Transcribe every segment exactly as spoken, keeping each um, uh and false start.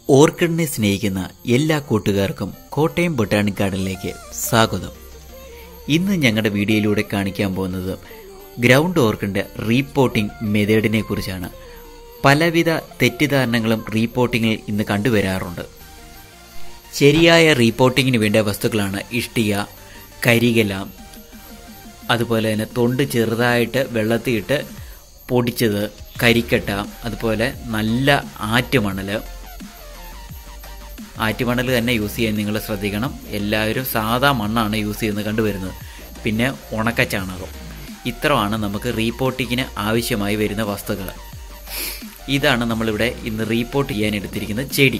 ഓർക്കിഡിനെ സ്നേഹിക്കുന്ന എല്ലാ കൂട്ടുകാർക്കും കോട്ടയം ബൊട്ടാണിക് ഗാർഡനിലേക്ക് സ്വാഗതം. ഇന്ന് ഞങ്ങളുടെ വീഡിയോയിലൂടെ കാണിക്കാൻ പോകുന്നത് ഗ്രൗണ്ട് ഓർക്കിഡിന്റെ റീപോട്ടിംഗ് മെത്തേഡിനെ കുറിച്ചാണ്. പലവിധ തെറ്റിദ്ധാരണകളും റീപോട്ടിങ്ങിൽ ഇന്ന് കണ്ടുവരാറുണ്ട്. ശരിയായ റീപോട്ടിങ്ങിന് വേണ്ട വസ്തുക്കളാണ് ഇഷ്ടിക, കരികല, അതുപോലെ തന്നെ തൊണ്ട് ചെറുതായിട്ട് വെള്ളത്തിയിട്ട് പൊടിച്ചത്, കരിക്കട്ട, അതുപോലെ നല്ല ആറ്റുമണൽ. ആറ്റുമണൽ തന്നെ യൂസ് ചെയ്യാൻ നിങ്ങൾ ശ്രദ്ധിക്കണം. എല്ലാവരും സാധാ മണ്ണാണ് യൂസ് ചെയ്യുന്നത് കണ്ടുവരുന്നത്. പിന്നെ ഉണക്ക ചാണകം. ഇത്രയാണ് നമുക്ക് റീപോട്ടിങ്ങിന് ആവശ്യമായി വരുന്ന വസ്തുക്കൾ. ഇതാണ് നമ്മളിവിടെ ഇന്ന് റീപോട്ട് ചെയ്യാൻ എടുത്തിരിക്കുന്ന ചെടി.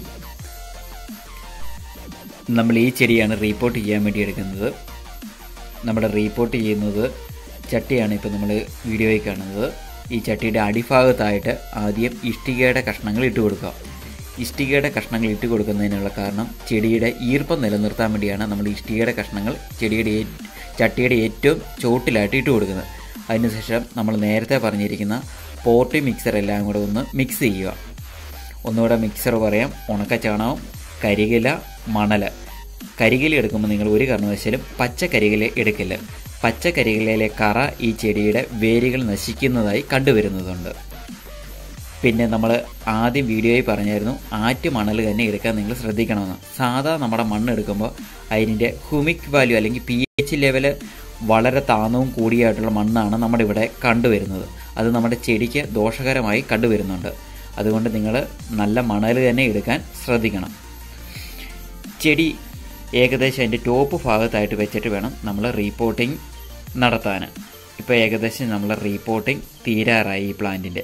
നമ്മൾ ഈ ചെടിയാണ് റീപോട്ട് ചെയ്യാൻ വേണ്ടി എടുക്കുന്നത്. നമ്മുടെ റീപോട്ട് ചെയ്യുന്നത് ചട്ടിയാണ് ഇപ്പോൾ നമ്മൾ വീഡിയോയിൽ കാണുന്നത്. ഈ ചട്ടിയുടെ അടിഭാഗത്തായിട്ട് ആദ്യം ഇഷ്ടികയുടെ കഷ്ണങ്ങൾ ഇട്ട് കൊടുക്കുക. ഇഷ്ടികയുടെ കഷ്ണങ്ങൾ ഇട്ട് കൊടുക്കുന്നതിനുള്ള കാരണം ചെടിയുടെ ഈർപ്പം നിലനിർത്താൻ വേണ്ടിയാണ് നമ്മൾ ഇഷ്ടികയുടെ കഷ്ണങ്ങൾ ചെടിയുടെ ചട്ടിയുടെ ഏറ്റവും ചോട്ടിലായിട്ട് ഇട്ട് കൊടുക്കുന്നത്. അതിനുശേഷം നമ്മൾ നേരത്തെ പറഞ്ഞിരിക്കുന്ന പോട്ടി മിക്സർ എല്ലാം കൂടെ ഒന്ന് മിക്സ് ചെയ്യുക. ഒന്നുകൂടെ മിക്സർ പറയാം. ഉണക്ക ചാണകം, കരികില, മണൽ. കരികില എടുക്കുമ്പോൾ നിങ്ങൾ ഒരു കാരണവശാലും പച്ച കരികില എടുക്കില്ല. പച്ച കരികിലയിലെ കറ ഈ ചെടിയുടെ വേരുകൾ നശിക്കുന്നതായി കണ്ടുവരുന്നതുണ്ട്. പിന്നെ നമ്മൾ ആദ്യം വീഡിയോയിൽ പറഞ്ഞായിരുന്നു ആറ്റ് മണൽ തന്നെ എടുക്കാൻ നിങ്ങൾ ശ്രദ്ധിക്കണമെന്ന്. സാധാ നമ്മുടെ മണ്ണ് എടുക്കുമ്പോൾ അതിൻ്റെ ഹ്യൂമിക് വാല്യൂ അല്ലെങ്കിൽ പി എച്ച് ലെവൽ വളരെ താന്നവും കൂടിയായിട്ടുള്ള മണ്ണാണ് നമ്മുടെ ഇവിടെ കണ്ടുവരുന്നത്. അത് നമ്മുടെ ചെടിക്ക് ദോഷകരമായി കണ്ടുവരുന്നുണ്ട്. അതുകൊണ്ട് നിങ്ങൾ നല്ല മണൽ തന്നെ എടുക്കാൻ ശ്രദ്ധിക്കണം. ചെടി ഏകദേശം അതിൻ്റെ ടോപ്പ് ഭാഗത്തായിട്ട് വെച്ചിട്ട് വേണം നമ്മൾ റീപോട്ടിങ് നടത്താൻ. ഇപ്പോൾ ഏകദേശം നമ്മൾ റീപോട്ടിങ് തീരാറായി. ഈ പ്ലാന്റിൻ്റെ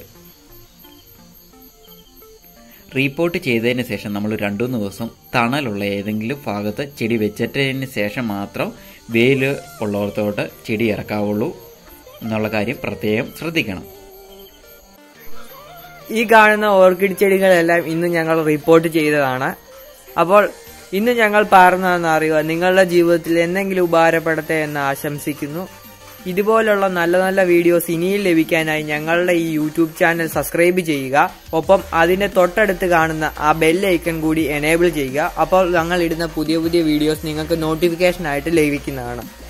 റീപോട്ട് ചെയ്തതിന് ശേഷം നമ്മൾ രണ്ടു മൂന്ന് ദിവസം തണലുള്ള ഏതെങ്കിലും ഭാഗത്ത് ചെടി വെച്ചിട്ടതിന് ശേഷം മാത്രം വെയിൽ ഉള്ളിടത്തോട്ട് ചെടി ഇറക്കാവുള്ളൂ എന്നുള്ള കാര്യം പ്രത്യേകം ശ്രദ്ധിക്കണം. ഈ കാണുന്ന ഓർക്കിഡ് ചെടികളെല്ലാം ഇന്ന് ഞങ്ങൾ റിപ്പോർട്ട് ചെയ്തതാണ്. അപ്പോൾ ഇന്ന് ഞങ്ങൾ പറഞ്ഞതെന്ന് അറിയുക, നിങ്ങളുടെ ജീവിതത്തിൽ എന്തെങ്കിലും ഉപകാരപ്പെടട്ടെ എന്ന് ആശംസിക്കുന്നു. ഇതുപോലുള്ള നല്ല നല്ല വീഡിയോസ് ഇനിയും ലഭിക്കാനായി ഞങ്ങളുടെ ഈ യൂട്യൂബ് ചാനൽ സബ്സ്ക്രൈബ് ചെയ്യുക. ഒപ്പം അതിന്റെ തൊട്ടടുത്ത് കാണുന്ന ആ ബെൽ ഐക്കൺ കൂടി എനേബിൾ ചെയ്യുക. അപ്പോൾ ഞങ്ങൾ ഇടുന്ന പുതിയ പുതിയ വീഡിയോസ് നിങ്ങൾക്ക് നോട്ടിഫിക്കേഷൻ ആയിട്ട് ലഭിക്കുന്നതാണ്.